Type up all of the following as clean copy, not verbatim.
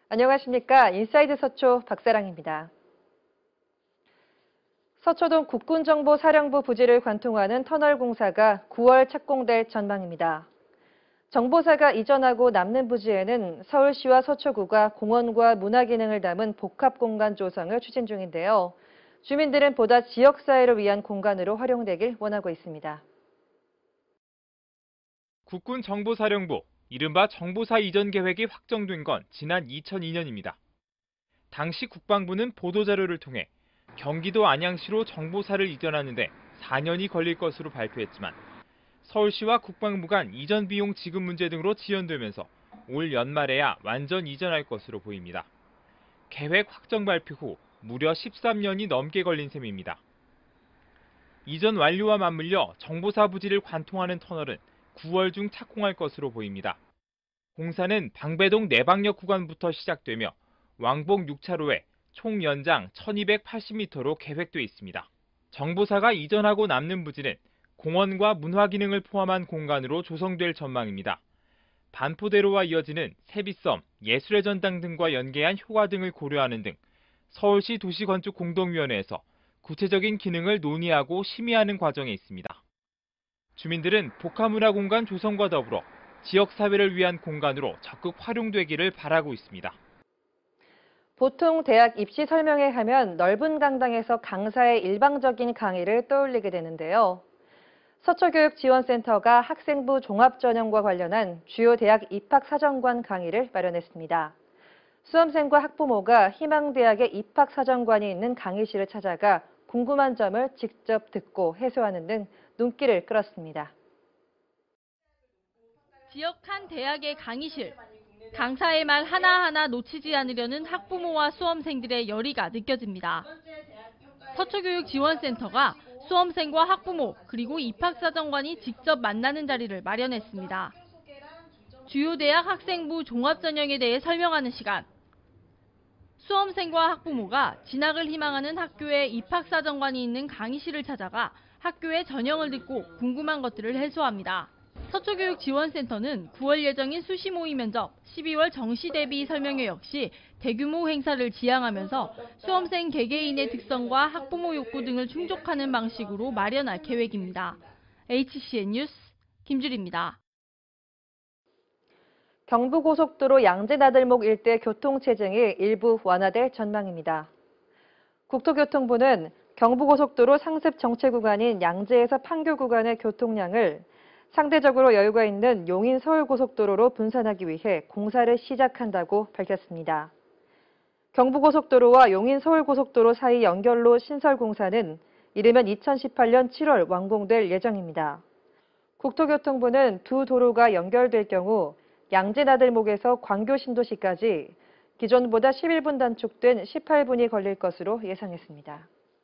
안녕하십니까. 인사이드 서초 박사랑입니다. 서초동 국군정보사령부 부지를 관통하는 터널 공사가 9월 착공될 전망입니다. 정보사가 이전하고 남는 부지에는 서울시와 서초구가 공원과 문화기능을 담은 복합공간 조성을 추진 중인데요. 주민들은 보다 지역사회를 위한 공간으로 활용되길 원하고 있습니다. 국군정보사령부, 이른바 정보사 이전 계획이 확정된 건 지난 2002년입니다. 당시 국방부는 보도자료를 통해 경기도 안양시로 정보사를 이전하는데 4년이 걸릴 것으로 발표했지만 서울시와 국방부 간 이전 비용 지급 문제 등으로 지연되면서 올 연말에야 완전 이전할 것으로 보입니다. 계획 확정 발표 후 무려 13년이 넘게 걸린 셈입니다. 이전 완료와 맞물려 정보사 부지를 관통하는 터널은 9월 중 착공할 것으로 보입니다. 공사는 방배동 내방역 구간부터 시작되며 왕복 6차로에 총 연장 1280m로 계획돼 있습니다. 정보사가 이전하고 남는 부지는 공원과 문화기능을 포함한 공간으로 조성될 전망입니다. 반포대로와 이어지는 세비섬, 예술의 전당 등과 연계한 효과 등을 고려하는 등 서울시 도시건축공동위원회에서 구체적인 기능을 논의하고 심의하는 과정에 있습니다. 주민들은 복합문화공간 조성과 더불어 지역사회를 위한 공간으로 적극 활용되기를 바라고 있습니다. 보통 대학 입시 설명회 하면 넓은 강당에서 강사의 일방적인 강의를 떠올리게 되는데요. 서초교육지원센터가 학생부 종합전형과 관련한 주요 대학 입학사정관 강의를 마련했습니다. 수험생과 학부모가 희망대학의 입학사정관이 있는 강의실을 찾아가 궁금한 점을 직접 듣고 해소하는 등 눈길을 끌었습니다. 지역 한 대학의 강의실. 강사의 말 하나하나 놓치지 않으려는 학부모와 수험생들의 열의가 느껴집니다. 서초교육지원센터가 수험생과 학부모 그리고 입학사정관이 직접 만나는 자리를 마련했습니다. 주요 대학 학생부 종합전형에 대해 설명하는 시간. 수험생과 학부모가 진학을 희망하는 학교의 입학사정관이 있는 강의실을 찾아가 학교의 전형을 듣고 궁금한 것들을 해소합니다. 서초교육지원센터는 9월 예정인 수시 모의 면접, 12월 정시 대비 설명회 역시 대규모 행사를 지향하면서 수험생 개개인의 특성과 학부모 욕구 등을 충족하는 방식으로 마련할 계획입니다. HCN 뉴스 김주리입니다. 경부고속도로 양재나들목 일대 교통체증이 일부 완화될 전망입니다. 국토교통부는 경부고속도로 상습 정체 구간인 양재에서 판교 구간의 교통량을 상대적으로 여유가 있는 용인-서울고속도로로 분산하기 위해 공사를 시작한다고 밝혔습니다. 경부고속도로와 용인-서울고속도로 사이 연결로 신설 공사는 이르면 2018년 7월 완공될 예정입니다. 국토교통부는 두 도로가 연결될 경우 양재나들목에서 광교신도시까지 기존보다 11분 단축된 18분이 걸릴 것으로 예상했습니다.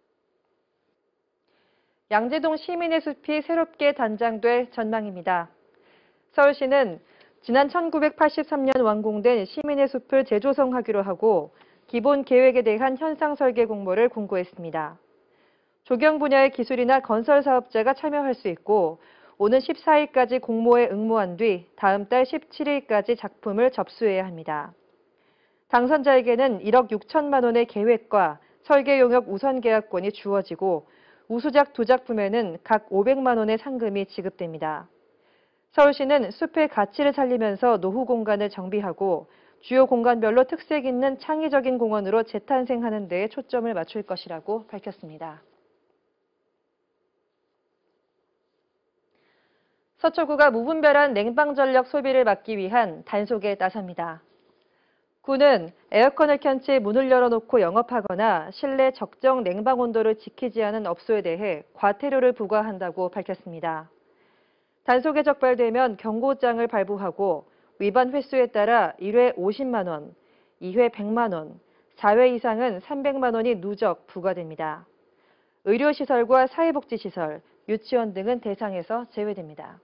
양재동 시민의 숲이 새롭게 단장될 전망입니다. 서울시는 지난 1983년 완공된 시민의 숲을 재조성하기로 하고 기본 계획에 대한 현상 설계 공모를 공고했습니다. 조경 분야의 기술이나 건설 사업자가 참여할 수 있고 오는 14일까지 공모에 응모한 뒤 다음 달 17일까지 작품을 접수해야 합니다. 당선자에게는 1억 6천만 원의 계획과 설계 용역 우선 계약권이 주어지고 우수작 두 작품에는 각 500만 원의 상금이 지급됩니다. 서울시는 숲의 가치를 살리면서 노후 공간을 정비하고 주요 공간별로 특색 있는 창의적인 공원으로 재탄생하는 데에 초점을 맞출 것이라고 밝혔습니다. 서초구가 무분별한 냉방전력 소비를 막기 위한 단속에 나섭니다. 구는 에어컨을 켠 채 문을 열어놓고 영업하거나 실내 적정 냉방 온도를 지키지 않은 업소에 대해 과태료를 부과한다고 밝혔습니다. 단속에 적발되면 경고장을 발부하고 위반 횟수에 따라 1회 50만 원, 2회 100만 원, 4회 이상은 300만 원이 누적 부과됩니다. 의료시설과 사회복지시설, 유치원 등은 대상에서 제외됩니다.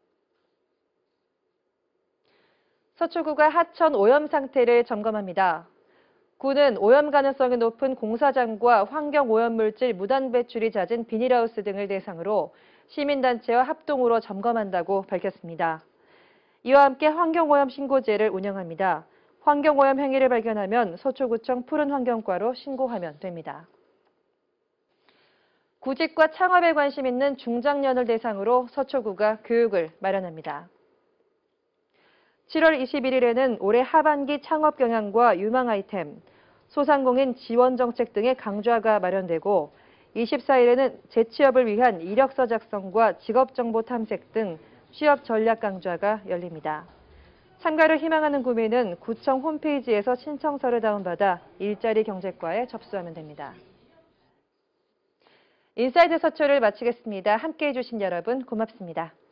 서초구가 하천 오염 상태를 점검합니다. 구는 오염 가능성이 높은 공사장과 환경 오염물질 무단 배출이 잦은 비닐하우스 등을 대상으로 시민단체와 합동으로 점검한다고 밝혔습니다. 이와 함께 환경오염 신고제를 운영합니다. 환경오염 행위를 발견하면 서초구청 푸른환경과로 신고하면 됩니다. 구직과 창업에 관심 있는 중장년을 대상으로 서초구가 교육을 마련합니다. 7월 21일에는 올해 하반기 창업 경향과 유망 아이템, 소상공인 지원 정책 등의 강좌가 마련되고 24일에는 재취업을 위한 이력서 작성과 직업정보 탐색 등 취업 전략 강좌가 열립니다. 참가를 희망하는 구민은 구청 홈페이지에서 신청서를 다운받아 일자리 경제과에 접수하면 됩니다. 인사이드 서초를 마치겠습니다. 함께해 주신 여러분 고맙습니다.